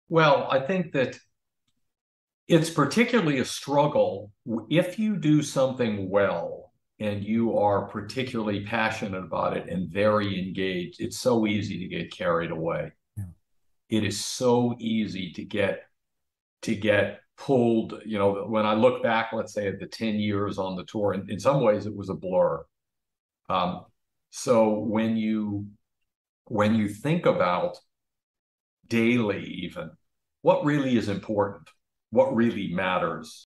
Well, I think that it's particularly a struggle if you do something well and you are particularly passionate about it and very engaged. It's so easy to get carried away. Yeah. It is so easy to get pulled. When I look back, let's say at the 10 years on the tour, in some ways it was a blur. Um, so when you think about daily even, what really is important, what really matters,